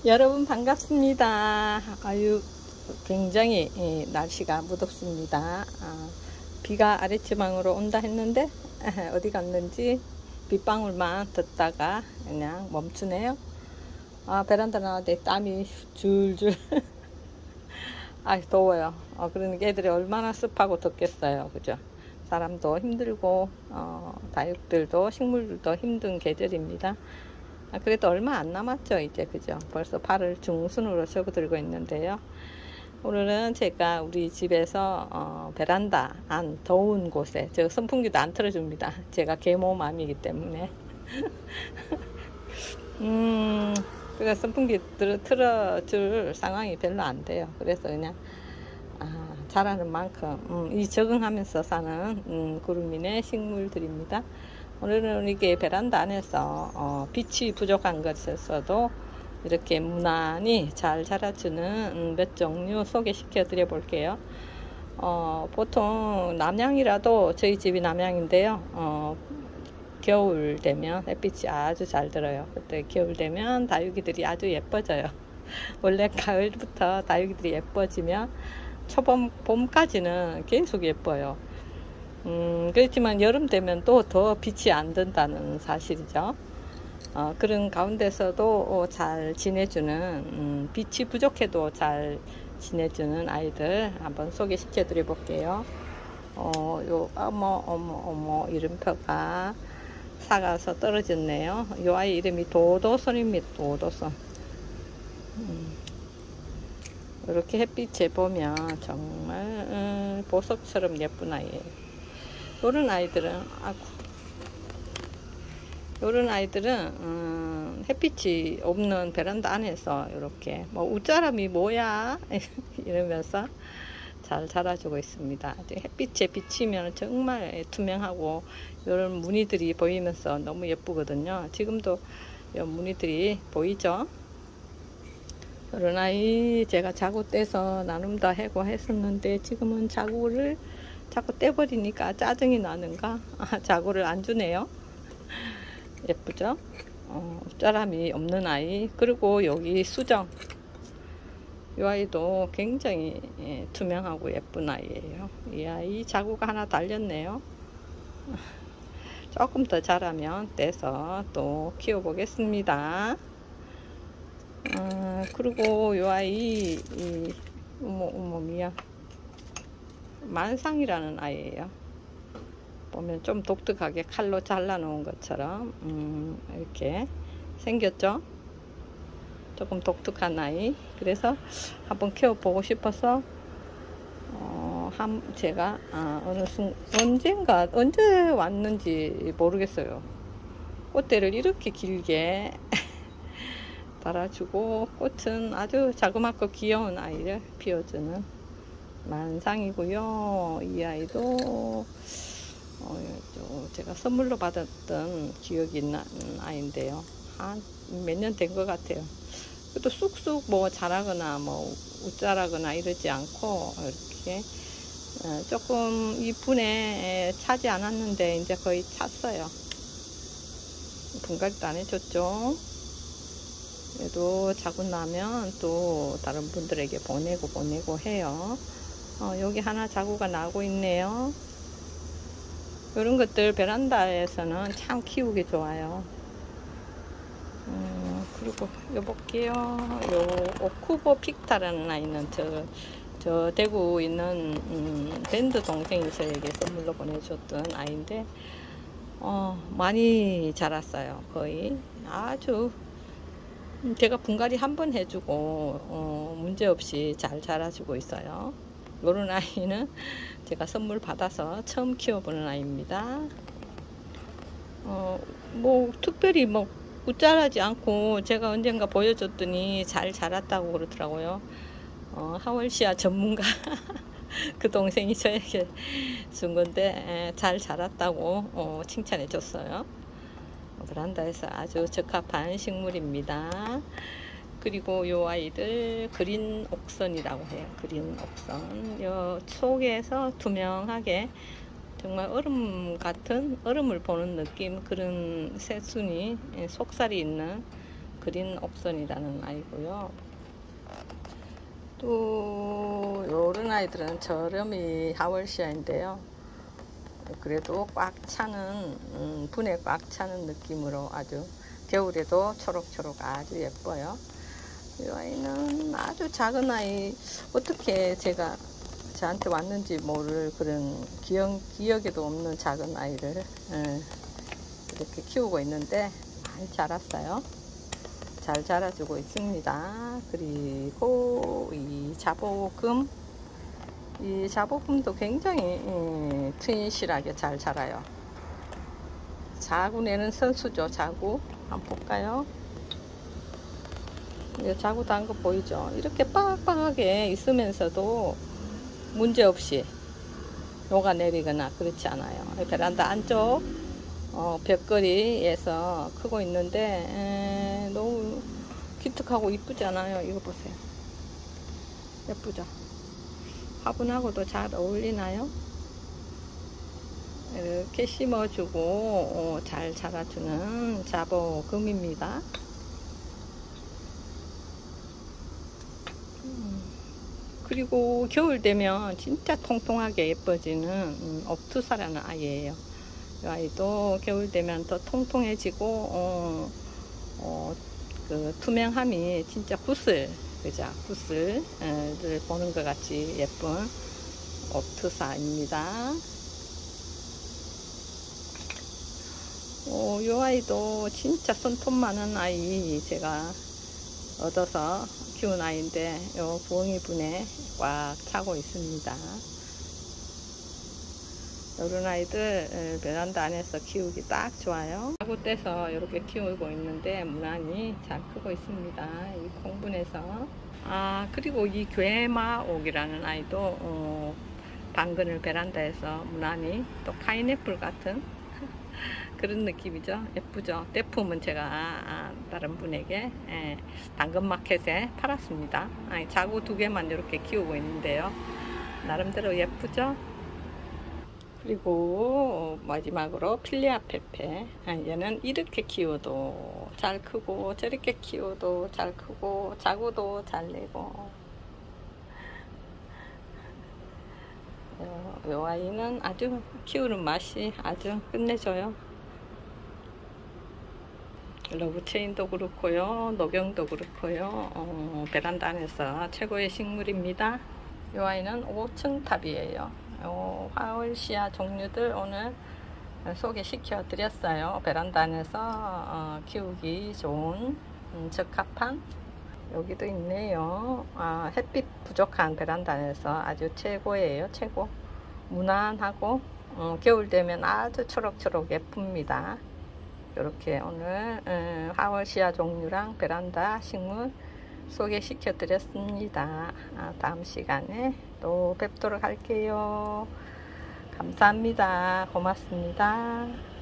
여러분 반갑습니다. 아유, 굉장히 날씨가 무덥습니다. 비가 아랫지방으로 온다 했는데 어디 갔는지 빗방울만 듣다가 그냥 멈추네요. 베란다 나왔는데 땀이 줄줄 더워요. 그러니까 애들이 얼마나 습하고 덥겠어요. 그죠? 사람도 힘들고 다육들도 식물들도 힘든 계절입니다. 그래도 얼마 안 남았죠 이제. 그죠? 벌써 8월 중순으로 접어들고 있는데요. 오늘은 제가 우리 집에서 베란다 안 더운 곳에, 저 선풍기도 안 틀어줍니다. 제가 계모맘이기 때문에 그래서 선풍기 틀어줄 상황이 별로 안 돼요. 그래서 그냥 자라는 만큼 적응하면서 사는 구름이네 식물들입니다. 오늘은 이게 베란다 안에서 빛이 부족한 것에서도 이렇게 무난히 잘 자라주는 몇 종류 소개시켜 드려 볼게요. 보통 남양이라도, 저희 집이 남양인데요, 겨울 되면 햇빛이 아주 잘 들어요. 그때 겨울 되면 다육이들이 아주 예뻐져요. 원래 가을부터 다육이들이 예뻐지면 초봄, 봄까지는 계속 예뻐요. 그렇지만 여름 되면 또 더 빛이 안 든다는 사실이죠. 그런 가운데서도 잘 지내주는, 빛이 부족해도 잘 지내주는 아이들 한번 소개시켜 드려 볼게요. 어머, 이름표가 사가서 떨어졌네요. 이 아이 이름이 도도선입니다. 도도선. 이렇게 햇빛에 보면 정말 보석처럼 예쁜 아이예요. 요런 아이들은 햇빛이 없는 베란다 안에서 이렇게 웃자람이 뭐야 이러면서 잘 자라주고 있습니다. 햇빛에 비치면 정말 투명하고 이런 무늬들이 보이면서 너무 예쁘거든요. 지금도 이 무늬들이 보이죠? 이런 아이 제가 자구 떼서 나눔 다 해고 했었는데, 지금은 자구를 자꾸 떼버리니까 짜증이 나는가 자구를 안 주네요. 예쁘죠? 짜람이 없는 아이. 그리고 여기 수정, 이 아이도 굉장히 투명하고 예쁜 아이예요. 이 아이 자구가 하나 달렸네요. 조금 더 자라면 떼서 또 키워 보겠습니다. 그리고 이 아이 어머 미야, 만상이라는 아이예요. 보면 좀 독특하게 칼로 잘라 놓은 것처럼 이렇게 생겼죠. 조금 독특한 아이. 그래서 한번 키워 보고 싶어서 제가 언제 왔는지 모르겠어요. 꽃대를 이렇게 길게 달아주고, 꽃은 아주 자그맣고 귀여운 아이를 피워주는 만상이고요. 이 아이도 제가 선물로 받았던 기억이 나는 아이인데요. 한 몇 년 된 것 같아요. 그래도 쑥쑥 자라거나 웃자라거나 이러지 않고 이렇게 조금 이분에 차지 않았는데 이제 거의 찼어요. 분갈이도 안 해줬죠. 그래도 자고 나면 또 다른 분들에게 보내고 해요. 여기 하나 자구가 나고 있네요. 이런 것들 베란다에서는 참 키우기 좋아요. 그리고 볼게요. 요 오쿠보 픽타라는 아이는 저 대구 있는 밴드 동생이 저에게 선물로 보내줬던 아이인데 많이 자랐어요. 거의 아주 제가 분갈이 한번 해주고 문제없이 잘 자라주고 있어요. 이런 아이는 제가 선물 받아서 처음 키워보는 아이입니다. 특별히 웃자라지 않고, 제가 언젠가 보여줬더니 잘 자랐다고 그러더라고요. 하월시아 전문가 그 동생이 저에게 준 건데 잘 자랐다고 칭찬해 줬어요. 베란다에서 아주 적합한 식물입니다. 그리고 요 아이들 그린 옥선이라고 해요. 그린 옥선. 요 속에서 투명하게 정말 얼음 같은, 얼음을 보는 느낌, 그런 새순이 속살이 있는 그린 옵선이라는 아이고요. 또 요런 아이들은 저렴이 하월시아인데요. 그래도 꽉 차는 분에 꽉 차는 느낌으로 아주 겨울에도 초록초록 아주 예뻐요. 이 아이는 아주 작은 아이, 어떻게 제가 저한테 왔는지 모를 그런 기억에도 없는 작은 아이를 이렇게 키우고 있는데 많이 자랐어요. 잘 자라주고 있습니다. 그리고 이 자보금도 굉장히 튼실하게 잘 자라요. 자구 내는 선수죠. 자구 한번 볼까요? 자구 단 거 보이죠? 이렇게 빡빡하게 있으면서도 문제없이 녹아내리거나 그렇지 않아요. 베란다 안쪽 벽걸이에서 크고 있는데 너무 기특하고 이쁘지 않아요? 이거 보세요. 예쁘죠? 화분하고도 잘 어울리나요? 이렇게 심어주고 잘 자라주는 자보금입니다. 그리고 겨울 되면 진짜 통통하게 예뻐지는 옵투사라는 아이예요. 이 아이도 겨울 되면 더 통통해지고 그 투명함이 진짜 구슬, 그죠? 구슬을 보는 것 같이 예쁜 옵투사입니다. 이 아이도 진짜 손톱 많은 아이 제가 얻어서 키운 아이인데 요 부엉이 분에 꽉 차고 있습니다. 이런 아이들 베란다 안에서 키우기 딱 좋아요. 자구 떼서 이렇게 키우고 있는데 무난히 잘 크고 있습니다. 이 콩분에서. 그리고 이 괴마옥이라는 아이도 당근을 베란다에서 무난히 또 파인애플 같은 그런 느낌이죠. 예쁘죠. 대품은 제가 다른 분에게 당근마켓에 팔았습니다. 자구 2개만 이렇게 키우고 있는데요. 나름대로 예쁘죠. 그리고 마지막으로 필리아 페페. 얘는 이렇게 키워도 잘 크고 저렇게 키워도 잘 크고 자구도 잘 내고, 이 아이는 아주 키우는 맛이 아주 끝내줘요. 러브체인도 그렇고요, 녹용도 그렇고요. 베란다 안에서 최고의 식물입니다. 이 아이는 5층 탑이에요. 하월시아 종류들 오늘 소개시켜 드렸어요. 베란다 안에서 키우기 좋은 적합한, 여기도 있네요. 햇빛 부족한 베란다 안에서 아주 최고예요. 최고. 무난하고 겨울 되면 아주 초록초록 예쁩니다. 이렇게 오늘 하월시아 종류랑 베란다 식물 소개시켜 드렸습니다. 다음 시간에 또 뵙도록 할게요. 감사합니다. 고맙습니다.